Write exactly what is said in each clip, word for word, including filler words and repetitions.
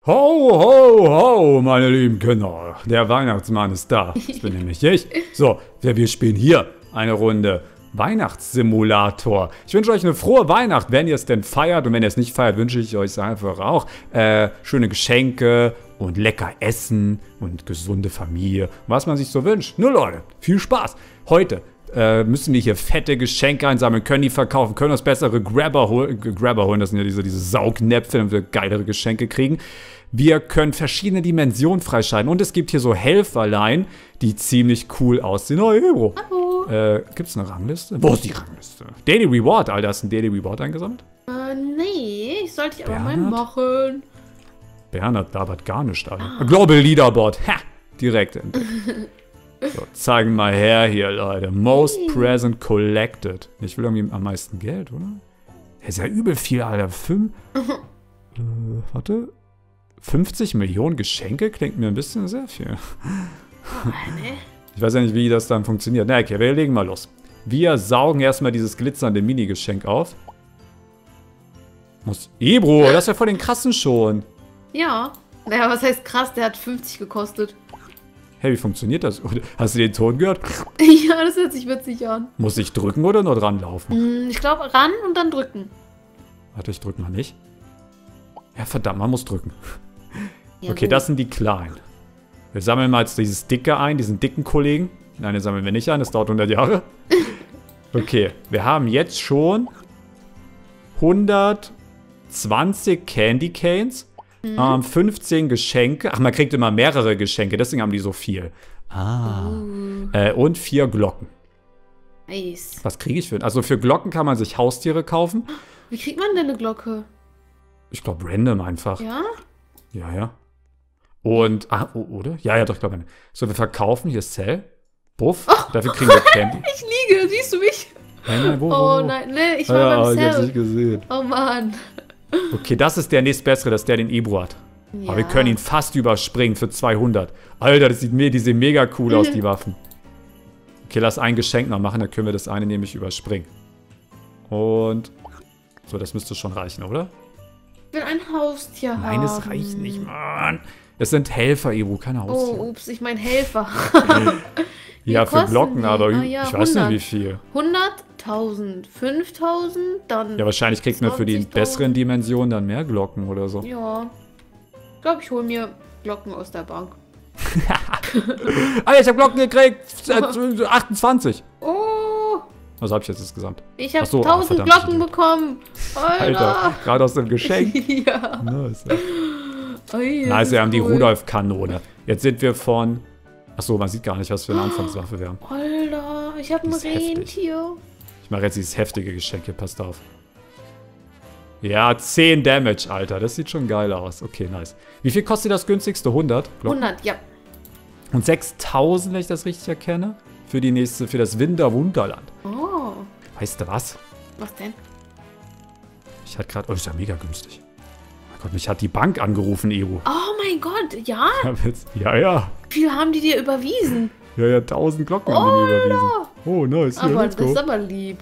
Ho, ho, ho, meine lieben Kinder. Der Weihnachtsmann ist da. Das bin nämlich ich. So, wir spielen hier eine Runde Weihnachtssimulator. Ich wünsche euch eine frohe Weihnacht, wenn ihr es denn feiert. Und wenn ihr es nicht feiert, wünsche ich euch einfach auch äh, schöne Geschenke und lecker Essen und gesunde Familie. Was man sich so wünscht. Nur Leute, viel Spaß. Heute äh, müssen wir hier fette Geschenke einsammeln, können die verkaufen, können uns bessere Grabber, hol Grabber holen. Das sind ja diese, diese Saugnäpfe, damit wir geilere Geschenke kriegen. Wir können verschiedene Dimensionen freischalten. Und es gibt hier so Helferlein, die ziemlich cool aussehen. Oh, Ebro. Hallo. Äh, gibt's eine Rangliste? Wo ist die Rangliste? Daily Reward, Alter. Hast du ein Daily Reward eingesammelt? Äh, nee. Ich sollte ich aber mal Bernhard? machen. Bernhard labert gar nicht, Alter. Ah. Global Leaderboard. Ha! Direkt. So, zeigen mal her hier, Leute. Most hey. Present Collected. Ich will irgendwie am meisten Geld, oder? Das ist ja übel viel, Alter. Fünf. äh, warte. fünfzig Millionen Geschenke klingt mir ein bisschen sehr viel. Oh, ne? Ich weiß ja nicht, wie das dann funktioniert. Na, okay, wir legen mal los. Wir saugen erstmal dieses glitzernde Mini-Geschenk auf. Muss. Ebro, das ist ja voll den krassen schon. Ja. Naja, was heißt krass? Der hat fünfzig gekostet. Hey, wie funktioniert das? Hast du den Ton gehört? Ja, das hört sich witzig an. Muss ich drücken oder nur dran laufen? Ich glaube, ran und dann drücken. Warte, ich drück mal nicht. Ja, verdammt, man muss drücken. Ja, okay, gut. das sind die kleinen. Wir sammeln mal jetzt dieses dicke ein, diesen dicken Kollegen. Nein, den sammeln wir nicht ein, das dauert hundert Jahre. Okay, wir haben jetzt schon hundertzwanzig Candy Canes, mhm. ähm, fünfzehn Geschenke. Ach, man kriegt immer mehrere Geschenke, deswegen haben die so viel. Ah. Uh. Äh, und vier Glocken. Nice. Was kriege ich für... Also für Glocken kann man sich Haustiere kaufen. Wie kriegt man denn eine Glocke? Ich glaube random einfach. Ja? Ja, ja. Und, ah, oh, oder? Ja, ja, doch, ich glaube. So, wir verkaufen hier Cell. Buff. Oh, dafür kriegen wir Candy. Ich liege, siehst du mich? Nein, nein, wo, wo, Oh wo? nein, nee, ich war ja, beim Cell. Ich hab's nicht gesehen. Oh Mann. Okay, das ist der nächstbessere, das ist der, den Ebro hat. Ja. Aber wir können ihn fast überspringen für zweihundert. Alter, das sieht mir, die sehen mega cool aus, die Waffen. Okay, lass ein Geschenk noch machen, dann können wir das eine nämlich überspringen. Und, so, das müsste schon reichen, oder? Ich will ein Haustier Nein, haben. Nein, es reicht nicht, Mann. Es sind Helfer, Ebro, keine Haustiere. Oh, ups, ich mein Helfer. Ja, für Glocken, die? aber ah, ja, ich weiß hundert. nicht, wie viel. hunderttausend, fünftausend, dann... Ja, wahrscheinlich kriegt man für die besseren Dimensionen dann mehr Glocken oder so. Ja. Ich glaube, ich hole mir Glocken aus der Bank. Alter, ich habe Glocken gekriegt. achtundzwanzig. Oh. Was habe ich jetzt insgesamt? Ich habe so, tausend oh, Glocken bekommen. Alter. Alter, gerade aus dem Geschenk. Ja. Nice, Oh, yeah, nice, wir haben cool. die Rudolf-Kanone. Jetzt sind wir von... Achso, man sieht gar nicht, was für eine Anfangswaffe wir haben. Alter, ich habe ein Rentier. Ich mache jetzt dieses heftige Geschenk hier, passt auf. Ja, zehn Damage, Alter. Das sieht schon geil aus. Okay, nice. Wie viel kostet das günstigste? hundert? Glocken? hundert, ja. Und sechstausend, wenn ich das richtig erkenne, für die nächste, für das Winterwunderland. Oh. Weißt du was? Was denn? Ich hatte gerade... Oh, ist ja mega günstig. Oh mein Gott, mich hat die Bank angerufen, Ebro. Oh mein Gott, ja? Ja, ja. Wie viel haben die dir überwiesen? Ja, ja, tausend Glocken haben die mir überwiesen. Oh, nice. Aber Ja, let's das go. ist aber lieb.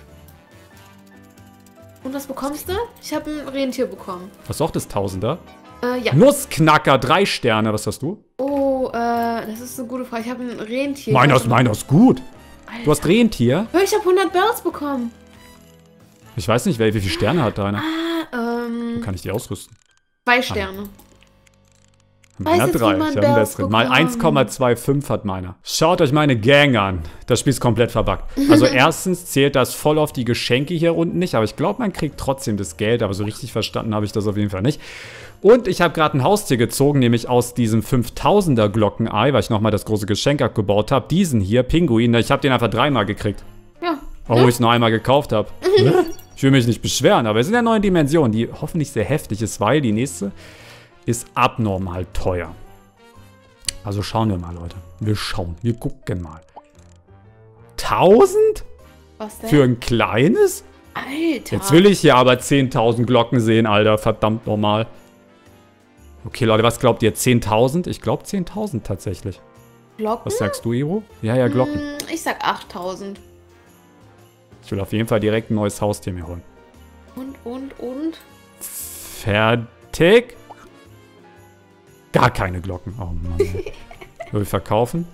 Und was bekommst du? Ich habe ein Rentier bekommen. Was auch das Tausender? Äh, ja. Nussknacker, drei Sterne. Was hast du? Oh, äh, das ist eine gute Frage. Ich habe ein Rentier. Meiner ist, meiner ist gut. Alter. Du hast Rentier? Hör, ich habe hundert Bells bekommen. Ich weiß nicht, wie viele Sterne hat deiner. Ah, ähm, Wo kann ich die ausrüsten? zwei Sterne. Meiner jetzt, drei. wie man Ich habe einen Bells besseren. Mal bekommt. eins Komma fünfundzwanzig hat meiner. Schaut euch meine Gang an. Das Spiel ist komplett verbuggt. Also erstens zählt das voll auf die Geschenke hier unten nicht, aber ich glaube, man kriegt trotzdem das Geld, aber so richtig verstanden habe ich das auf jeden Fall nicht. Und ich habe gerade ein Haustier gezogen, nämlich aus diesem fünftausender Glockenei, weil ich nochmal das große Geschenk abgebaut habe. Diesen hier, Pinguin, ich habe den einfach dreimal gekriegt. Ja. Obwohl ich es nur einmal gekauft habe. Ich will mich nicht beschweren, aber es sind ja neue Dimensionen, die hoffentlich sehr heftig ist, weil die nächste ist abnormal teuer. Also schauen wir mal, Leute. Wir schauen, wir gucken mal. tausend? Was denn? Für ein kleines? Alter. Jetzt will ich hier aber zehntausend Glocken sehen, Alter. Verdammt nochmal. Okay, Leute, was glaubt ihr? zehntausend? Ich glaube zehntausend tatsächlich. Glocken? Was sagst du, Ebro? Ja, ja, Glocken. Hm, ich sag achttausend. Ich will auf jeden Fall direkt ein neues Haustier mir holen. Und, und, und? Fertig. Gar keine Glocken. Oh Mann. Ey. Soll ich verkaufen?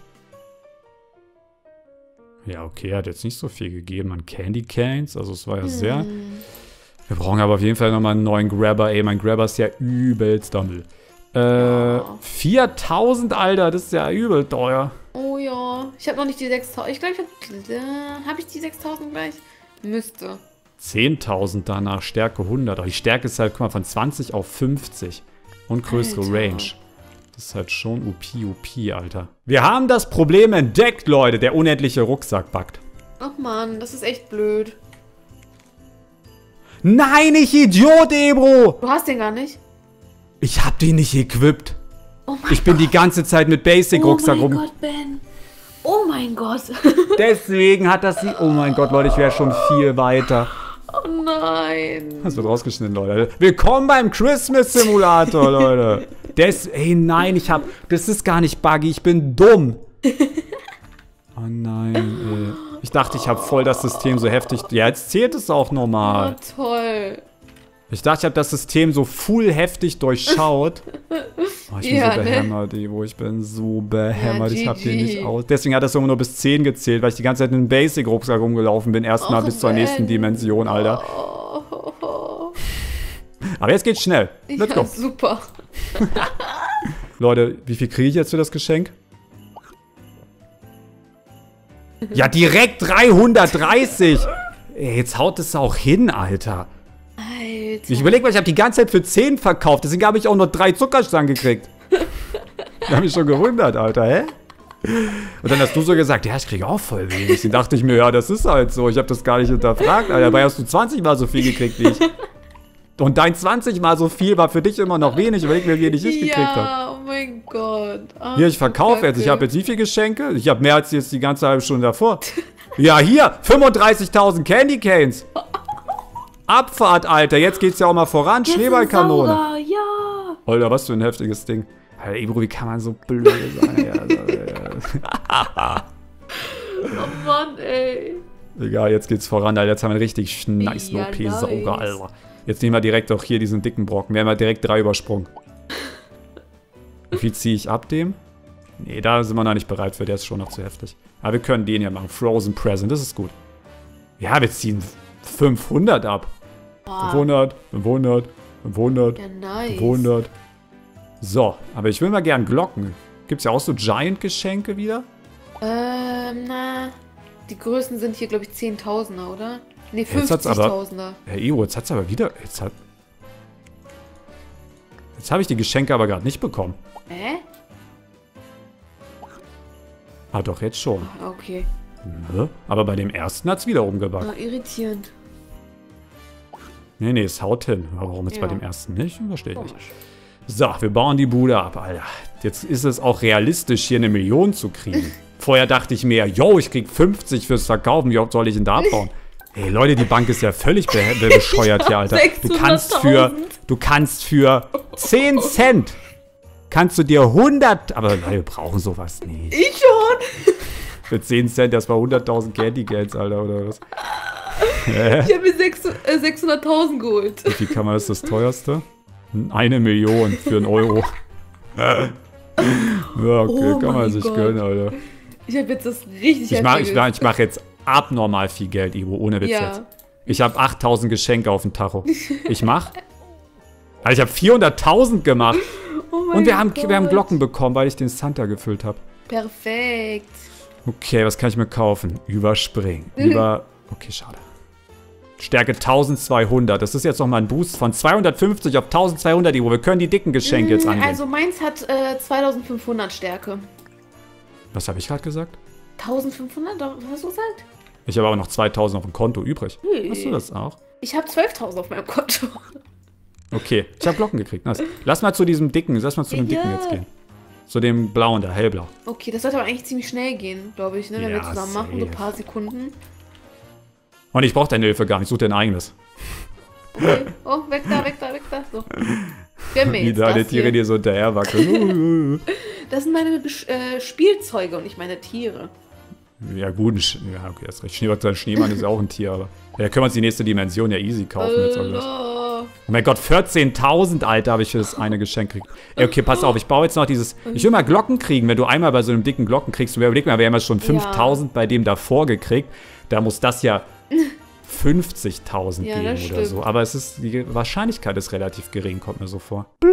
Ja, okay, hat jetzt nicht so viel gegeben an Candy Canes. Also es war ja sehr... Hm. Wir brauchen aber auf jeden Fall nochmal einen neuen Grabber. Ey, mein Grabber ist ja übelster Müll. Äh, Ja. viertausend, Alter, das ist ja übel teuer. Oh ja. Ich habe noch nicht die sechstausend. Ich glaube, ich habe... Äh, habe ich die sechstausend gleich? Müsste. zehntausend danach, Stärke hundert. Aber die Stärke ist halt, guck mal, von zwanzig auf fünfzig. Und größere Alter. Range. Das ist halt schon U P, U P, Alter. Wir haben das Problem entdeckt, Leute. Der unendliche Rucksack buggt. Ach man, das ist echt blöd. Nein, ich Idiot, Ebro! Du hast den gar nicht? Ich hab den nicht equipped. Oh mein Ich bin die ganze Zeit mit Basic-Rucksack Oh mein rum. Gott, Ben. Oh mein Gott. Deswegen hat das sie... Oh mein Gott, Leute, ich wäre schon viel weiter. Oh nein. Das wird rausgeschnitten, Leute. Willkommen beim Christmas-Simulator, Leute. Des... Ey, nein, ich hab... Das ist gar nicht buggy, ich bin dumm. Oh nein, ey. Ich dachte, ich habe voll das System so heftig... Ja, jetzt zählt es auch normal. Oh, toll. Ich dachte, ich habe das System so full heftig durchschaut. Oh, ich bin Ja, so ne? behämmert, Evo. Ich bin so behämmert. Ja, ich hab den G G. nicht aus. Deswegen hat das immer nur bis zehn gezählt, weil ich die ganze Zeit in einem Basic-Rucksack rumgelaufen bin. Erstmal Och, bis zur nächsten Ben. Dimension, Alter. Oh, oh, oh. Aber jetzt geht's schnell. Let's Ja, go. super. Leute, wie viel kriege ich jetzt für das Geschenk? Ja, direkt dreihundertdreißig. Ey, jetzt haut es auch hin, Alter. Alter. Ich überlege mal, ich habe die ganze Zeit für zehn verkauft. Deswegen habe ich auch nur drei Zuckerstangen gekriegt. Da habe ich schon gewundert, Alter, hä? Und dann hast du so gesagt, ja, ich kriege auch voll wenig. Dann dachte ich mir, ja, das ist halt so. Ich habe das gar nicht hinterfragt, Alter. Dabei hast du zwanzig Mal so viel gekriegt wie ich. Und dein zwanzig Mal so viel war für dich immer noch wenig. Überleg mir, wie wenig ich gekriegt habe. Ja, oh mein Gott. Ach, Hier, ich verkaufe jetzt. Ich habe jetzt wie viele Geschenke? Ich habe mehr als jetzt die ganze halbe Stunde davor. Ja, hier, fünfunddreißigtausend Candy Canes. Abfahrt, Alter. Jetzt geht's ja auch mal voran. Jetzt Schneeballkanone. ein Sauger, ja. Alter, was für ein heftiges Ding. Alter, Ebro, wie kann man so blöd sein? Ja, also, ja. Oh Mann, ey. Egal, jetzt geht's voran, Alter. Jetzt haben wir einen richtig nice Ja, O P-Sauger, nice. Alter. Jetzt nehmen wir direkt auch hier diesen dicken Brocken. Wir haben ja direkt drei übersprungen. Wie viel ziehe ich ab dem? Nee, da sind wir noch nicht bereit für. Der ist schon noch zu heftig. Aber wir können den ja machen. Frozen Present, das ist gut. Ja, wir ziehen fünfhundert ab. Boah. fünfhundert, fünfhundert, fünfhundert, Ja, nice. fünfhundert. So, aber ich will mal gern Glocken. Gibt's ja auch so Giant-Geschenke wieder? Ähm, na. Die größten sind hier, glaube ich, zehntausender, oder? Nee, Jetzt hat's aber- fünfzigtausender. Ja, Evo, jetzt hat's aber wieder... Jetzt hat... Jetzt habe ich die Geschenke aber gerade nicht bekommen. Hä? Ah, doch, jetzt schon. Okay. Ne? Aber bei dem ersten hat's wieder rumgebackt. Ah, irritierend. Nee, nee, es haut hin. Aber warum jetzt Ja. bei dem ersten nicht? Verstehe ich nicht. Komisch. So, wir bauen die Bude ab, Alter. Jetzt ist es auch realistisch, hier eine Million zu kriegen. Vorher dachte ich mir, yo, ich krieg fünfzig fürs Verkaufen. Wie oft soll ich denn da abbauen? Hey Leute, die Bank ist ja völlig be be bescheuert hier, Alter. Du kannst für, du kannst für zehn Cent, kannst du dir hundert, aber Leute, wir brauchen sowas nicht. Ich schon! Für zehn Cent, das war hunderttausend Candy Canes, Alter, oder was? Ich habe mir sechs- äh, sechshunderttausend geholt. Wie viel kann man, das ist das teuerste? Eine Million für einen Euro. Ja, okay, Oh kann man mein sich Gott. gönnen, Alter. Ich habe jetzt das richtig Ich mache ich heftiges. mach, ich mach jetzt abnormal viel Geld, Ivo, ohne Witz Ja. jetzt. Ich habe achttausend Geschenke auf dem Tacho. Ich mach? Also ich habe vierhunderttausend gemacht. Oh mein Und wir haben, Gott. wir haben Glocken bekommen, weil ich den Santa gefüllt habe. Perfekt. Okay, was kann ich mir kaufen? Überspringen. Über... Okay, schade. Stärke eintausendzweihundert. Das ist jetzt nochmal ein Boost von zweihundertfünfzig auf eintausendzweihundert, Ivo. Wir können die dicken Geschenke jetzt Mm, angehen. Also meins hat äh, zweitausendfünfhundert Stärke. Was habe ich gerade gesagt? eintausendfünfhundert? Was hast du gesagt? Ich habe aber noch zweitausend auf dem Konto übrig. Ui. Hast du das auch? Ich habe zwölftausend auf meinem Konto. Okay, ich habe Glocken gekriegt. Nice. Lass mal zu diesem dicken, lass mal zu dem dicken Ja. jetzt gehen. Zu dem blauen da, hellblau. Okay, das sollte aber eigentlich ziemlich schnell gehen, glaube ich, ne? Wenn wir Ja, zusammen machen, so ein safe. paar Sekunden. Und ich brauche deine Hilfe gar nicht, such dir ein eigenes. Okay. Oh, weg da, weg da, weg da. So. Gönn mir Wie jetzt deine das Tiere hier. dir so hinterher wackeln. Das sind meine Gesch- äh, Spielzeuge und nicht meine Tiere. Ja gut, ein Sch ja okay, hast recht. Schneemann, sein Schneemann ist ja auch ein Tier, aber ja, da können wir uns die nächste Dimension ja easy kaufen jetzt. Oder was. Alter. Oh mein Gott, vierzehntausend, Alter, habe ich für das eine Geschenk gekriegt. Ey, okay, pass auf, ich baue jetzt noch dieses... Ich will mal Glocken kriegen, wenn du einmal bei so einem dicken Glocken kriegst. Überleg mal, wir haben ja schon fünftausend ja. bei dem davor gekriegt. Da muss das ja fünfzigtausend ja, geben oder stimmt. so. Aber es ist, die Wahrscheinlichkeit ist relativ gering, kommt mir so vor. Blum.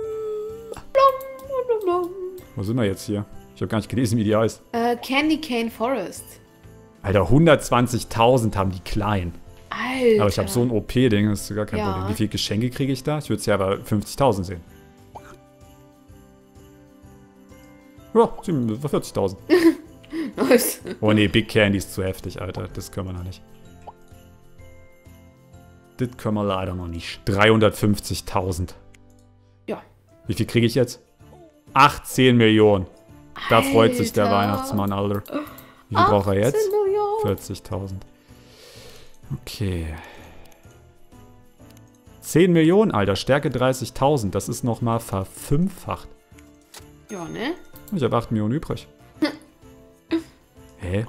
Blum, blum, blum. Wo sind wir jetzt hier? Ich habe gar nicht gelesen, wie die heißt. Uh, Candy Cane Forest. Alter, hundertzwanzigtausend haben die kleinen. Alter. Aber ich habe so ein O P-Ding, das ist gar kein ja. Problem. Wie viele Geschenke kriege ich da? Ich würde es ja aber fünfzigtausend sehen. Ja, vierzigtausend. Nice. Oh nee, Big Candy ist zu heftig, Alter. Das können wir noch nicht. Das können wir leider noch nicht. dreihundertfünfzigtausend. Ja. Wie viel kriege ich jetzt? achtzehn Millionen. Da Alter. freut sich der Weihnachtsmann, Alter. Wie viel braucht er jetzt? vierzigtausend. Okay. zehn Millionen, Alter. Stärke dreißigtausend. Das ist nochmal verfünffacht. Ja, ne? Ich habe acht Millionen übrig. Hä?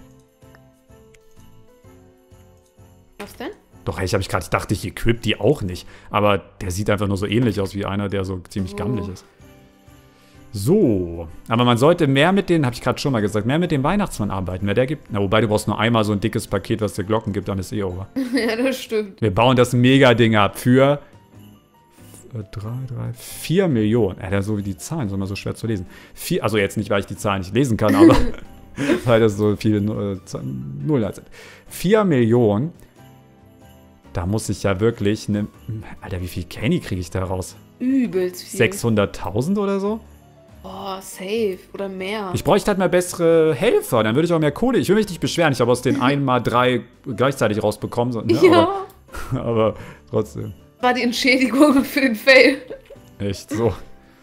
Was denn? Doch, ich habe ich gerade, ich dachte, ich equip die auch nicht. Aber der sieht einfach nur so ähnlich aus wie einer, der so ziemlich oh. gammelig ist. So. Aber man sollte mehr mit den, habe ich gerade schon mal gesagt, mehr mit dem Weihnachtsmann arbeiten. Wer der gibt. Na, wobei du brauchst nur einmal so ein dickes Paket, was dir Glocken gibt, dann ist eh over. Ja, das stimmt. Wir bauen das Mega-Ding ab für drei, drei, vier Millionen. Ja, so wie die Zahlen sind immer so schwer zu lesen. Vier, also jetzt nicht, weil ich die Zahlen nicht lesen kann, aber weil das so viele äh, Nullen sind. vier Millionen. Da muss ich ja wirklich eine... Alter, wie viel Candy kriege ich da raus? Übelst viel. sechshunderttausend oder so? Oh, safe. Oder mehr. Ich bräuchte halt mal bessere Helfer. Dann würde ich auch mehr Kohle... Ich will mich nicht beschweren. Ich habe aus den einen mal drei gleichzeitig rausbekommen. So, ne? Ja. Aber, aber trotzdem. War die Entschädigung für den Fail. Echt so.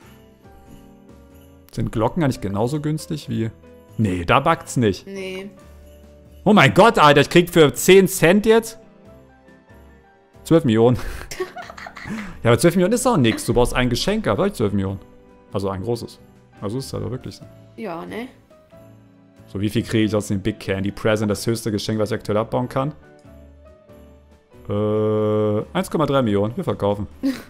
Sind Glocken eigentlich genauso günstig wie... Nee, da backt's nicht. Nee. Oh mein Gott, Alter. Ich krieg für zehn Cent jetzt... zwölf Millionen. Ja, aber zwölf Millionen ist auch nix. Du brauchst ein Geschenk, aber zwölf Millionen. Also ein großes. Also ist es aber wirklich so. Ja, ne? So, wie viel kriege ich aus dem Big Candy Present? Das höchste Geschenk, was ich aktuell abbauen kann? Äh, eins Komma drei Millionen. Wir verkaufen.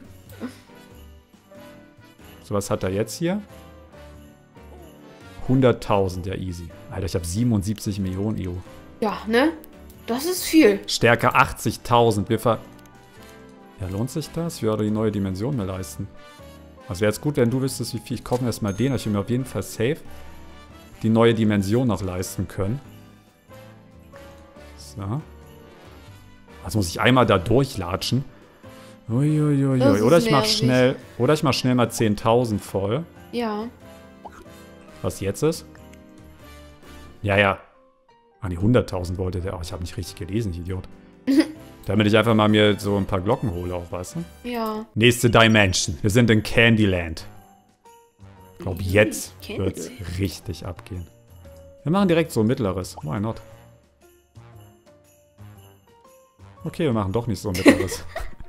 So, was hat er jetzt hier? hunderttausend, ja easy. Alter, ich habe siebenundsiebzig Millionen, E U. Ja, ne? Das ist viel. Stärke achtzigtausend. Wir ver... Ja, lohnt sich das? Ich werde die neue Dimension mir leisten. Also wäre jetzt gut, wenn du wüsstest, wie viel. Ich kaufe mir erstmal den. Ich will mir auf jeden Fall safe die neue Dimension noch leisten können. So. Also muss ich einmal da durchlatschen. Uiuiui. Oder ich mach schnell, oder ich mach schnell mal zehntausend voll. Ja. Was jetzt ist? Ja, ja. Ah, die hunderttausend wollte der. Oh, ich habe nicht richtig gelesen, ich Idiot. Damit ich einfach mal mir so ein paar Glocken hole, auch, weißt du? Ja. Nächste Dimension. Wir sind in Candyland. Ich glaube, jetzt wird es richtig abgehen. Wir machen direkt so ein mittleres. Why not? Okay, wir machen doch nicht so ein mittleres.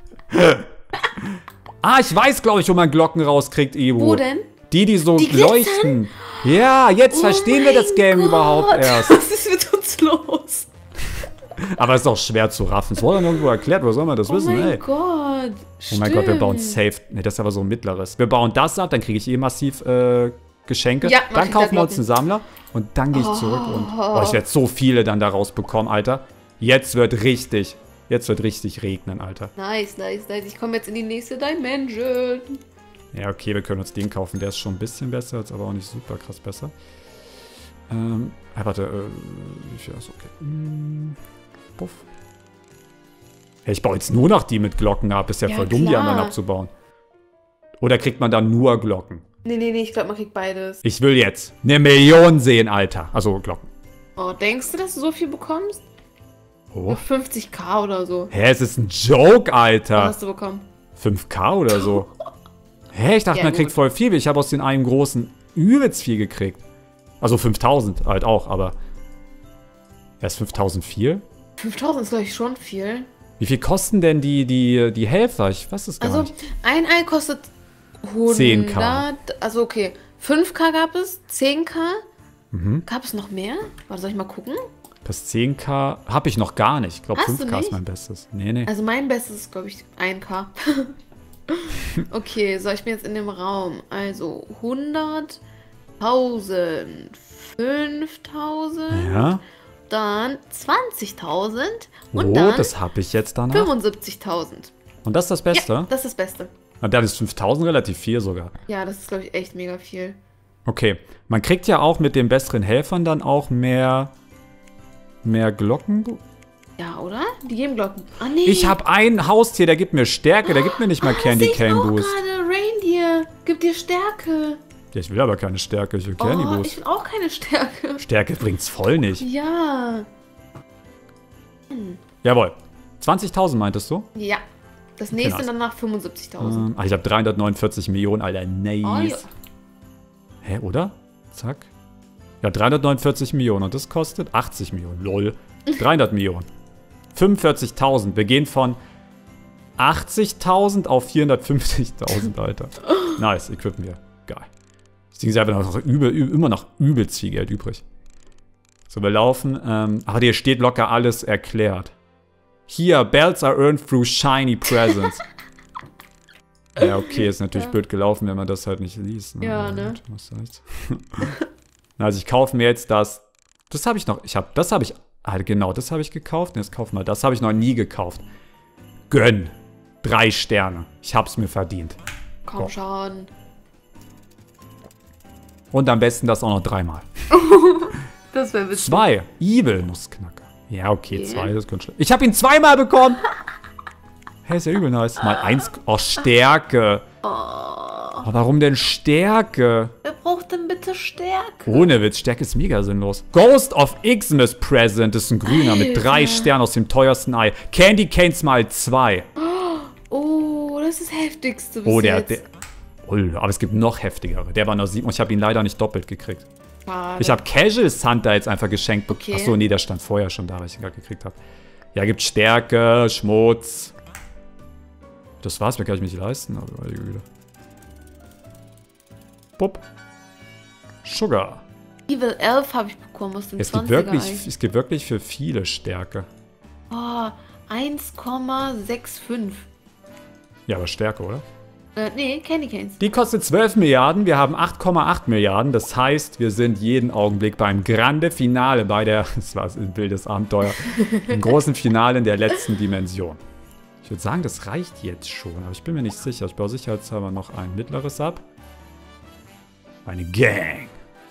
Ah, ich weiß, glaube ich, wo man Glocken rauskriegt, Ibu. Wo denn? Die, die so die leuchten. Ja, jetzt oh verstehen wir das Game Gott. überhaupt erst. Was ist mit uns los? Aber es ist auch schwer zu raffen. Es wurde dann irgendwo erklärt, wo soll man das oh wissen? Oh mein ey. Gott. Oh mein Gott, wir bauen safe. Ne, das ist aber so ein mittleres. Wir bauen das ab, dann kriege ich eh massiv äh, Geschenke. Ja, dann kaufen wir uns einen Sammler und dann gehe ich oh. zurück und oh, ich werde so viele dann daraus bekommen, Alter. Jetzt wird richtig, jetzt wird richtig regnen, Alter. Nice, nice, nice. Ich komme jetzt in die nächste Dimension. Ja, okay, wir können uns den kaufen. Der ist schon ein bisschen besser, ist aber auch nicht super krass besser. Ähm, äh, warte, äh, wie viel ist okay? Hm, puff. Hey, ich baue jetzt nur noch die mit Glocken ab. Ist ja, ja voll dumm, die anderen abzubauen. Oder kriegt man dann nur Glocken? Nee, nee, nee, ich glaube, man kriegt beides. Ich will jetzt eine Million sehen, Alter. Also Glocken. Oh, denkst du, dass du so viel bekommst? Oh. fünfzigtausend oder so. Hä, es ist ein Joke, Alter. Was hast du bekommen? fünftausend oder so. Hä, ich dachte, ja, man kriegt voll viel. Ich habe aus den einen großen übelst viel gekriegt. Also fünftausend halt auch, aber... Erst fünftausend viel? fünftausend ist, glaube ich, schon viel. Wie viel kosten denn die, die, die Helfer? Ich weiß es gar also, nicht. Also, ein Ei kostet hundert. zehn K. Also, okay. fünf K gab es, zehn K. Mhm. Gab es noch mehr? Warte, soll ich mal gucken? Das zehn K habe ich noch gar nicht. Ich glaube, Hast fünf du K nicht? ist mein Bestes. Nee, nee. Also, mein Bestes ist, glaube ich, ein K. Okay, so, ich bin jetzt in dem Raum. Also hundert, tausend, fünftausend, Ja. dann zwanzigtausend und Oh, dann das habe ich jetzt danach. fünfundsiebzigtausend. Und das ist das Beste? Ja, das ist das Beste. Und dann ist fünftausend relativ viel sogar. Ja, das ist, glaube ich, echt mega viel. Okay, man kriegt ja auch mit den besseren Helfern dann auch mehr, mehr Glocken. Ja, oder? Die geben Glocken. Ah, nee. Ich habe ein Haustier, der gibt mir Stärke, der gibt mir nicht mal ah, Candy sehe ich Cane auch Boost. gerade. Reindeer. Gibt dir Stärke. Ja, ich will aber keine Stärke, ich will Candy Oh, Boost. ich will auch keine Stärke. Stärke bringt's voll nicht. Ja. Jawohl. zwanzigtausend meintest du? Ja. Das nächste nice. danach fünfundsiebzigtausend. Ähm, ach, ich habe dreihundertneunundvierzig Millionen, Alter. Nice. Oh, ja. Hä, oder? Zack. Ja, dreihundertneunundvierzig Millionen und das kostet achtzig Millionen. Lol. dreihundert Millionen. fünfundvierzigtausend. Wir gehen von achtzigtausend auf vierhundertfünfzigtausend, Alter. Nice, equippen wir. Geil. Das Ding ist einfach noch übel, übel, immer noch übelst viel Geld übrig. So, wir laufen. Ähm, aber hier steht locker alles erklärt. Hier, bells are earned through shiny presents. Ja, okay, ist natürlich Ja. blöd gelaufen, wenn man das halt nicht liest. Ne? Ja, ne? Was soll's? Also ich kaufe mir jetzt das. Das habe ich noch. Ich habe, das habe ich. Ah, genau, das habe ich gekauft. Jetzt kaufen wir. Das habe ich noch nie gekauft. Gönn. Drei Sterne. Ich hab's mir verdient. Komm So. schon. Und am besten das auch noch dreimal. Das wäre witzig. Zwei. Evil Nussknacker. Ja, okay, Okay. zwei. Das könnte schlecht. Ich habe ihn zweimal bekommen. Hey, ist ja übel nice. Mal eins. Oh, Stärke. Oh. Oh, warum denn Stärke? Wer braucht denn bitte Stärke? Ohne Witz, Stärke ist mega sinnlos. Ghost of Xmas Present ist ein grüner mit drei Alter. Sternen aus dem teuersten Ei. Candy Canes mal zwei. Oh, das ist das heftigste bis Oh, der, jetzt. der. Oh, aber es gibt noch heftigere. Der war noch sieben und ich habe ihn leider nicht doppelt gekriegt. Schade. Ich habe Casual Santa jetzt einfach geschenkt bekommen. Okay. Achso, nee, der stand vorher schon da, weil ich ihn gerade gekriegt habe. Ja, gibt Stärke, Schmutz. Das war's, mehr kann ich mich nicht leisten. Aber meine Güte. Pup. Sugar. Evil elf habe ich bekommen aus dem Es gibt, zwanziger wirklich, Ei. es gibt wirklich für viele Stärke. Oh, eins Komma fünfundsechzig. Ja, aber Stärke, oder? Äh, nee, Candy Canes. Die kostet zwölf Milliarden, wir haben acht Komma acht Milliarden. Das heißt, wir sind jeden Augenblick beim Grande Finale, bei der, das war ein wildes Abenteuer, im großen Finale in der letzten Dimension. Ich würde sagen, das reicht jetzt schon, aber ich bin mir nicht sicher. Ich baue sicherheitshalber noch ein mittleres ab. Eine Gang.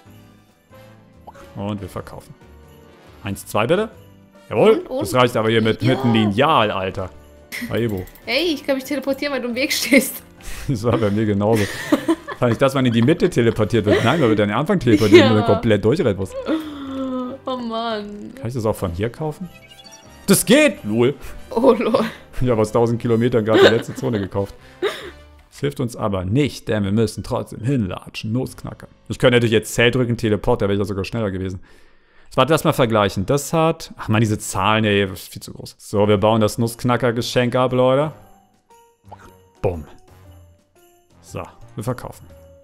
Und wir verkaufen. Eins, zwei bitte. Jawohl, Und, und? das reicht aber hier mit, Ja. mit einem Lineal, Alter. Aibo. Hey, ich kann mich teleportieren, weil du im Weg stehst. Das war bei mir genauso. Fand ich, dass man in die Mitte teleportiert wird. Nein, weil wir dann den Anfang teleportiert Ja. und dann komplett durchrennen muss. Oh Mann. Kann ich das auch von hier kaufen? Das geht! Lol. Oh lol. Ich habe aus tausend Kilometern gerade die letzte Zone gekauft. Das hilft uns aber nicht, denn wir müssen trotzdem hinlatschen. Nussknacker. Ich könnte natürlich jetzt Zelt drücken, Teleport, da wäre ich ja sogar schneller gewesen. Jetzt warte, lass mal vergleichen. Das hat... Ach man, diese Zahlen, ey, das ist viel zu groß. So, wir bauen das Nussknacker-Geschenk ab, Leute. Bumm. So, wir verkaufen.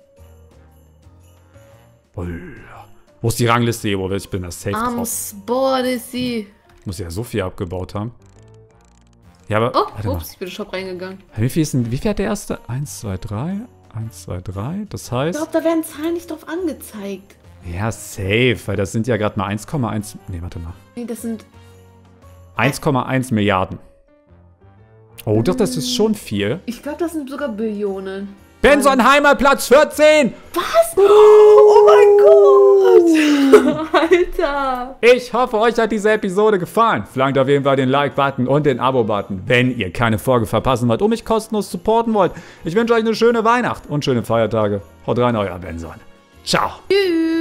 Alter. Wo ist die Rangliste? Wo ich bin das safe Am drauf. Sport ist sie. Muss ja so viel abgebaut haben. Ja, aber... Oh, warte mal. ups, ich bin in den Shop reingegangen. Wie viel, ist denn, wie viel hat der erste? eins, zwei, drei. eins, zwei, drei. Das Ich heißt... glaube, da werden Zahlen nicht drauf angezeigt. Ja, safe. Weil das sind ja gerade mal eins Komma eins... Nee, warte mal. Nee, das sind... eins Komma eins Milliarden. Oh, doch, das ist schon viel. Ich glaube, das sind sogar Billionen. Bensonheimer Platz vierzehn. Was? Oh mein Gott! Alter! Ich hoffe, euch hat diese Episode gefallen. Flankt auf jeden Fall den Like-Button und den Abo-Button, wenn ihr keine Folge verpassen wollt und mich kostenlos supporten wollt. Ich wünsche euch eine schöne Weihnacht und schöne Feiertage. Haut rein, euer Benson. Ciao. Tschüss!